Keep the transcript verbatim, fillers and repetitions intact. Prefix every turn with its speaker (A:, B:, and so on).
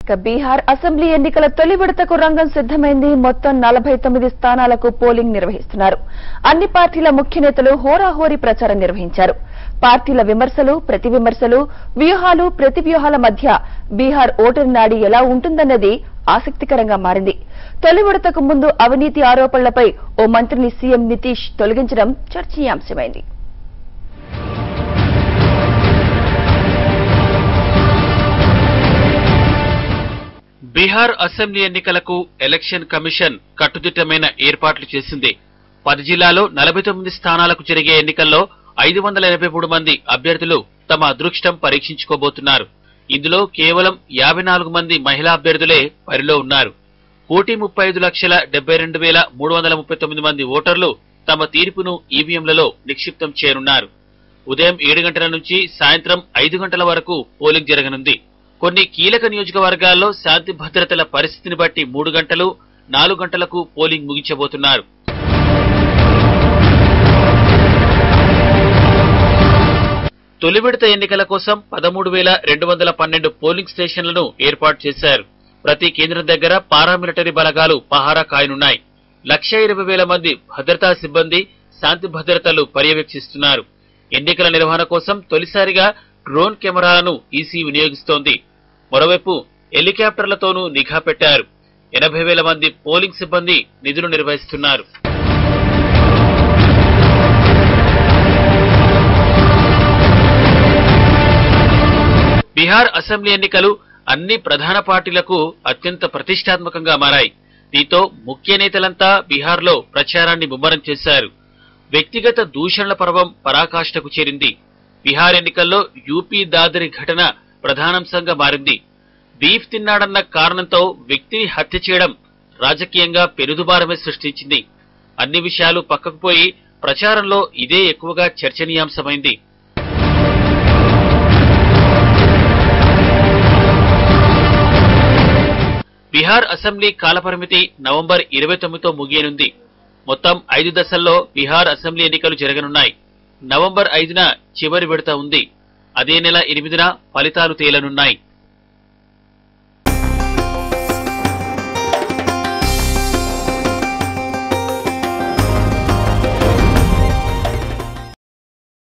A: Bihar assembly ఎన్నికల తొలి విడతకు రంగం సిద్దమైంది. మొత్తం నలభై తొమ్మిది స్థానాలకు పోలింగ్ నిర్వహిస్తున్నారు. అన్ని పార్టీల ముఖ్య నేతలు హోరాహోరీ ప్రచారం నిర్వహించారు. పార్టీల విమర్శలు, ప్రతి విమర్శలు, వ్యూహాలు, ప్రతి వ్యూహాల మధ్య బీహార్ ఓటరు నాడి ఎలా ఉంటుందన్నది ఆసక్తికరంగా మారింది. తొలి విడతకు ముందు అవినీతి ఆరోపణలపై ఓ మంత్రిని సీఎం నితీష్ తొలగించడం చర్చనీయాంశమైంది.
B: బీహార్ అసెంబ్లీ ఎన్నికలకు ఎలక్షన్ కమిషన్ కట్టుదిట్టమైన ఏర్పాట్లు చేసింది. పది జిల్లాలో నలభై తొమ్మిది స్థానాలకు జరిగే ఎన్నికల్లో ఐదు వందల ఎనభై మూడు మంది అభ్యర్థులు తమ అదృష్టం పరీక్షించుకోబోతున్నారు. ఇందులో కేవలం యాభై నాలుగు మంది మహిళా అభ్యర్థులే బరిలో ఉన్నారు. కోటి ముప్పై ఐదు లక్షల డెబ్బై రెండు వేల మూడు వందల ముప్పై తొమ్మిది మంది ఓటర్లు తమ తీర్పును ఈవీఎంలలో నిక్షిప్తం చేయనున్నారు. ఉదయం ఏడు గంటల నుంచి సాయంత్రం ఐదు గంటల వరకు పోలింగ్ జరగనుంది. కొన్ని కీలక నియోజకవర్గాల్లో శాంతి భద్రతల పరిస్థితిని బట్టి మూడు గంటలు, నాలుగు గంటలకు పోలింగ్ ముగించబోతున్నారు. తొలి విడత ఎన్నికల కోసం పదమూడు వేల రెండు వందల పన్నెండు పోలింగ్ స్టేషన్లను ఏర్పాటు చేశారు. ప్రతి కేంద్రం దగ్గర పారామిలిటరీ బలగాలు పహారా కాయనున్నాయి. లక్ష ఇరవై వేల మంది భద్రతా సిబ్బంది శాంతి భద్రతలు పర్యవేక్షిస్తున్నారు. ఎన్నికల నిర్వహణ కోసం తొలిసారిగా డ్రోన్ కెమెరాలను ఈసీ వినియోగిస్తోంది. మరోవైపు హెలికాప్టర్లతోనూ నిఘా పెట్టారు. ఎనభై వేల మంది పోలింగ్ సిబ్బంది నిధులు నిర్వహిస్తున్నారు. బీహార్ అసెంబ్లీ ఎన్నికలు అన్ని ప్రధాన పార్టీలకు అత్యంత ప్రతిష్టాత్మకంగా మారాయి. దీంతో ముఖ్య నేతలంతా బీహార్లో ప్రచారాన్ని ముమ్మరం చేశారు. వ్యక్తిగత దూషణల పర్వం పరాకాష్ఠకు చేరింది. బీహార్ ఎన్నికల్లో యూపీ దాదరి ఘటన ప్రధానాంశంగా మారింది. బీఫ్ తిన్నాడన్న కారణంతో వ్యక్తిని హత్య చేయడం రాజకీయంగా పెనుదుబారమే సృష్టించింది. అన్ని విషయాలు పక్కకు పోయి ప్రచారంలో ఇదే ఎక్కువగా చర్చనీయాంశమైంది. బీహార్ అసెంబ్లీ కాలపరిమితి నవంబర్ ఇరవై తొమ్మిదితో ముగియనుంది. మొత్తం ఐదు దశల్లో బీహార్ అసెంబ్లీ ఎన్నికలు జరగనున్నాయి. నవంబర్ ఐదున చివరి విడత ఉంది. అదే నెల ఎనిమిదిన ఫలితాలు తేలనున్నాయి.